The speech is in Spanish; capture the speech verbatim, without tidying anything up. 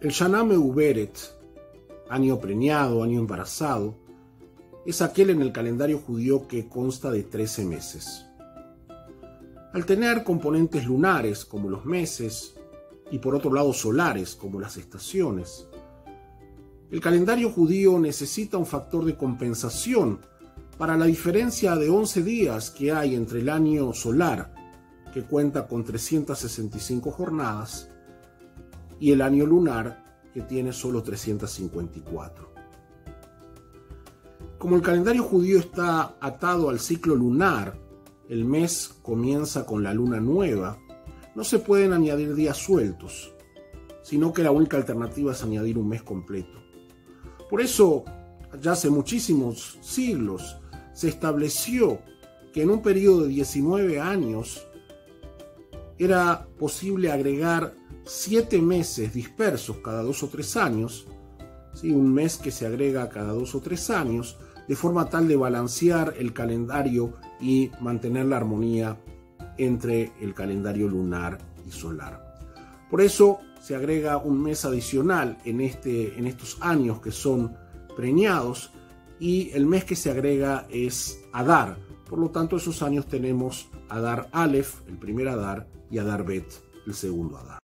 El Shana Meuberet, año preñado, año embarazado, es aquel en el calendario judío que consta de trece meses. Al tener componentes lunares como los meses y por otro lado solares como las estaciones, el calendario judío necesita un factor de compensación para la diferencia de once días que hay entre el año solar, que cuenta con trescientas sesenta y cinco jornadas, y el año lunar, que tiene solo trescientas cincuenta y cuatro. Como el calendario judío está atado al ciclo lunar, el mes comienza con la luna nueva, no se pueden añadir días sueltos, sino que la única alternativa es añadir un mes completo. Por eso, ya hace muchísimos siglos, se estableció que en un periodo de diecinueve años era posible agregar siete meses dispersos cada dos o tres años, ¿sí? Un mes que se agrega cada dos o tres años, de forma tal de balancear el calendario y mantener la armonía entre el calendario lunar y solar. Por eso se agrega un mes adicional en, este, en estos años que son preñados, y el mes que se agrega es Adar. Por lo tanto, esos años tenemos Adar Aleph, el primer Adar, y Adar Bet, el segundo Adar.